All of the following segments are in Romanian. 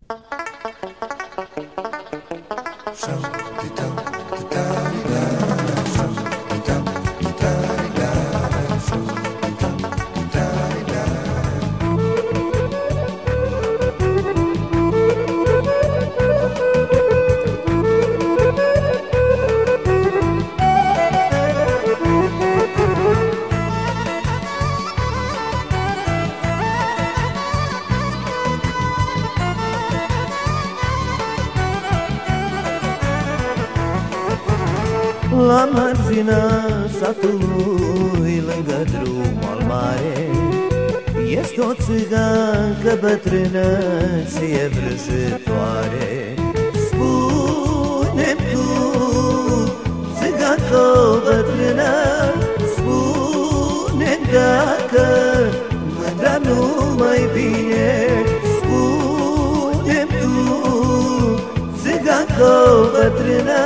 La marginea satului, lângă drumul mare, este o țigancă bătrână și e vrăjitoare. Spune-mi tu, țigancă bătrână, spune-mi dacă mândra nu mai vine. Spune-mi tu, țigancă bătrână,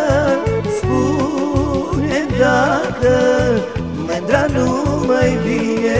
dacă mândra nu mai vine.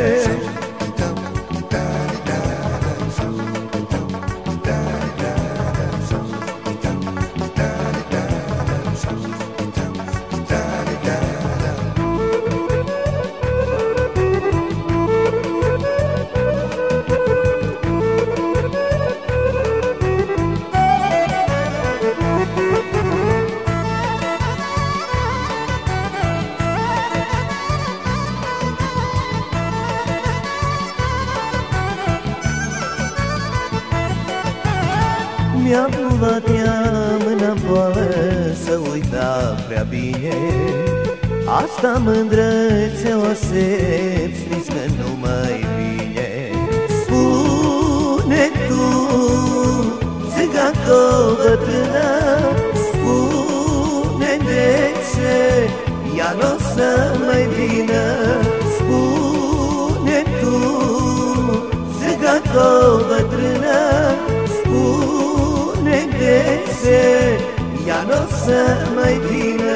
Mi-a luat ea mâna boală să uita prea bine. Asta mândră ce-o aștepți, nici că nu mai vine. Spune tu, țigancă bătrână, spune de ce ea n-o să mai vină. Spune tu, țigancă bătrână, de ce ea n-o să mai vină.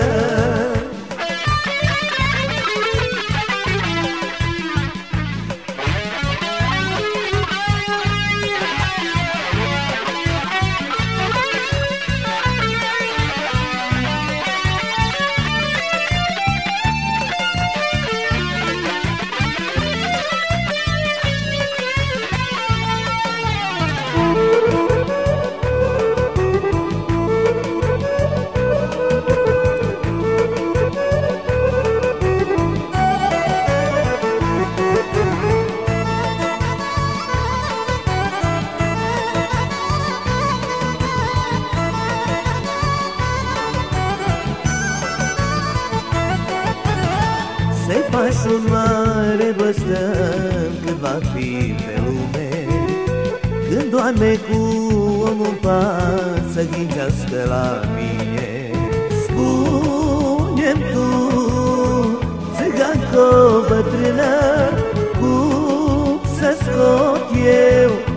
Să-i faci un mare băstăn când va fi pe lume, când doarme cu omul în pat să ghincească la mine. Spune-mi tu, țigancă bătrână, cum să scot eu